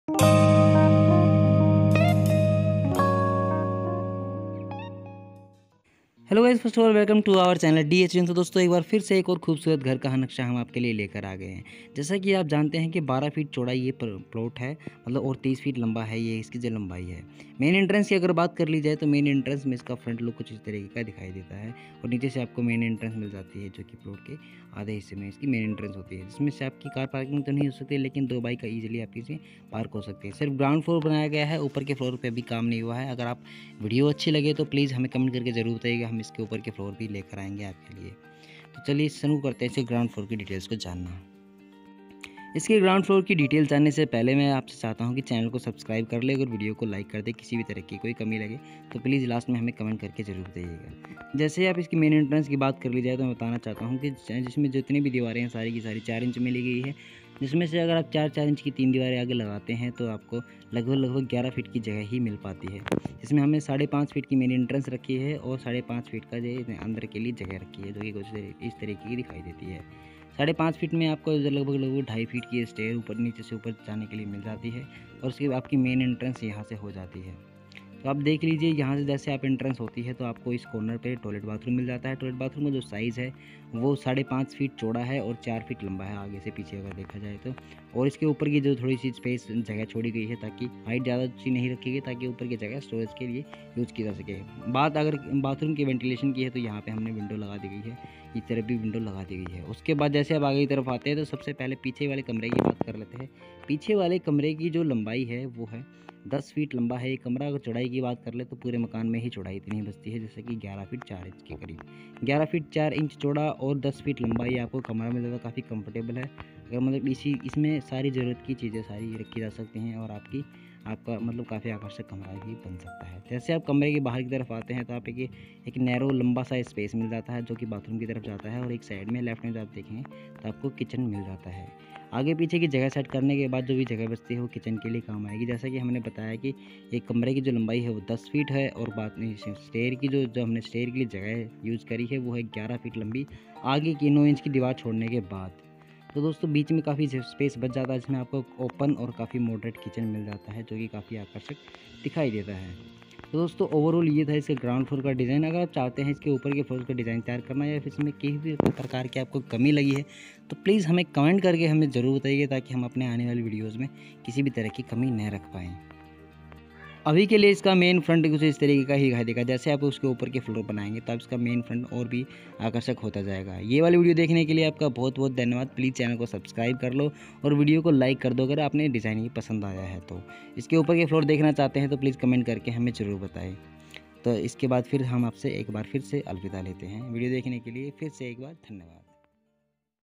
Hello guys, first of all welcome to our channel DHN। तो दोस्तों एक बार फिर से एक और खूबसूरत घर का नक्शा हम आपके लिए लेकर आ गए हैं। जैसा कि आप जानते हैं कि 12 फीट चौड़ा ये प्लॉट है, मतलब, और 30 फीट लंबा है। ये इसकी जो लंबाई है। मेन एंट्रेंस की अगर बात कर ली जाए तो मेन एंट्रेंस में इसका फ्रंट लुक कुछ इस तरीके का दिखाई देता है और नीचे से आपको मेन एंट्रेंस मिल जाती है, जो कि प्लॉट के आधे हिस्से में इसकी मेन एंट्रेंस होती है, जिसमें से आपकी कार पार्किंग तो नहीं हो सकती, लेकिन 2 बाइक ईजिली आपकी से पार्क हो सकती है। सिर्फ ग्राउंड फ्लोर बनाया गया है, ऊपर के फ्लोर पर अभी काम नहीं हुआ है। अगर आप वीडियो अच्छी लगे तो प्लीज़ हमें कमेंट करके ज़रूर बताइएगा, हम इसके ऊपर के फ्लोर भी लेकर आएंगे आपके लिए। तो चलिए शुरू करते हैं इसके ग्राउंड फ्लोर की डिटेल्स को जानना। इसके ग्राउंड फ्लोर की डिटेल जानने से पहले मैं आपसे चाहता हूं कि चैनल को सब्सक्राइब कर ले और वीडियो को लाइक कर दे। किसी भी तरह की कोई कमी लगे तो प्लीज़ लास्ट में हमें कमेंट करके ज़रूर बताइएगा। जैसे ही आप इसकी मेन एंट्रेंस की बात कर ली जाए तो मैं बताना चाहता हूँ कि जिसमें जितनी भी दीवारें हैं सारी की सारी 4 इंच में ली गई है, जिसमें से अगर आप 4 इंच की 3 दीवारें आगे लगाते हैं तो आपको लगभग 11 फीट की जगह ही मिल पाती है। इसमें हमने 5.5 फीट की मेन एंट्रेंस रखी है और 5.5 फीट का जो अंदर के लिए जगह रखी है, जो कि कुछ इस तरीके की दिखाई देती है। 5.5 फीट में आपको लगभग 2.5 फीट की स्टेयर ऊपर नीचे से ऊपर जाने के लिए मिल जाती है और उसके बाद आपकी मेन एंट्रेंस यहाँ से हो जाती है। तो आप देख लीजिए, यहाँ से जैसे आप एंट्रेंस होती है तो आपको इस कॉर्नर पे टॉयलेट बाथरूम मिल जाता है। टॉयलेट बाथरूम का जो साइज़ है वो 5.5 फीट चौड़ा है और 4 फीट लंबा है आगे से पीछे अगर देखा जाए तो। और इसके ऊपर की जो थोड़ी सी स्पेस जगह छोड़ी गई है, ताकि हाइट ज़्यादा ऊँची नहीं रखी गई, ताकि ऊपर की जगह स्टोरेज के लिए यूज़ की जा सके। बात अगर बाथरूम के वेंटिलेशन की है तो यहाँ पर हमने विंडो लगा दी गई है, इस तरफ भी विंडो लगा दी गई है। उसके बाद जैसे अब आगे की तरफ आते हैं तो सबसे पहले पीछे वाले कमरे की बात कर लेते हैं। पीछे वाले कमरे की जो लंबाई है वो है 10 फीट लंबा है ये कमरा। अगर चौड़ाई की बात कर ले तो पूरे मकान में ही चौड़ाई इतनी बचती है, जैसे कि 11 फीट 4 इंच के करीब। 11 फीट 4 इंच चौड़ा और 10 फीट लंबाई आपको कमरा मिल जाता है। काफ़ी कंफर्टेबल है। अगर मतलब इसमें सारी ज़रूरत की चीज़ें सारी रखी जा सकती हैं और आपका मतलब काफ़ी आकर्षक कमरा भी बन सकता है। जैसे आप कमरे के बाहर की तरफ आते हैं तो आप एक नैरो लंबा सा स्पेस मिल जाता है, जो कि बाथरूम की तरफ जाता है, और एक साइड में लेफ्ट में जब आप देखें तो आपको किचन मिल जाता है। आगे पीछे की जगह सेट करने के बाद जो भी जगह बचती है वो किचन के लिए काम आएगी। जैसा कि हमने बताया कि एक कमरे की जो लंबाई है वो 10 फीट है और बात नहीं, स्टेयर की जो हमने स्टेयर के लिए जगह यूज़ करी है वो है 11 फीट लंबी, आगे की 9 इंच की दीवार छोड़ने के बाद। तो दोस्तों बीच में काफ़ी स्पेस बच जाता है, जिसमें आपको ओपन और काफ़ी मॉडरेट किचन मिल जाता है, जो कि काफ़ी आकर्षक दिखाई देता है। तो दोस्तों ओवरऑल ये था इसके ग्राउंड फ्लोर का डिज़ाइन। अगर आप चाहते हैं इसके ऊपर के फ्लोर का डिज़ाइन तैयार करना या फिर इसमें किसी भी प्रकार की आपको कमी लगी है तो प्लीज़ हमें कमेंट करके हमें ज़रूर बताइए, ताकि हम अपने आने वाली वीडियोज़ में किसी भी तरह की कमी न रख पाएँ। अभी के लिए इसका मेन फ्रंट कुछ इस तरीके का ही दिखाई देगा। जैसे आप उसके ऊपर के फ्लोर बनाएंगे तब इसका मेन फ्रंट और भी आकर्षक होता जाएगा। ये वाली वीडियो देखने के लिए आपका बहुत बहुत धन्यवाद। प्लीज़ चैनल को सब्सक्राइब कर लो और वीडियो को लाइक कर दो अगर आपने डिज़ाइन ही पसंद आया है तो। इसके ऊपर के फ्लोर देखना चाहते हैं तो प्लीज़ कमेंट करके हमें ज़रूर बताएं। तो इसके बाद फिर हम आपसे एक बार फिर से अलविदा लेते हैं। वीडियो देखने के लिए फिर से एक बार धन्यवाद।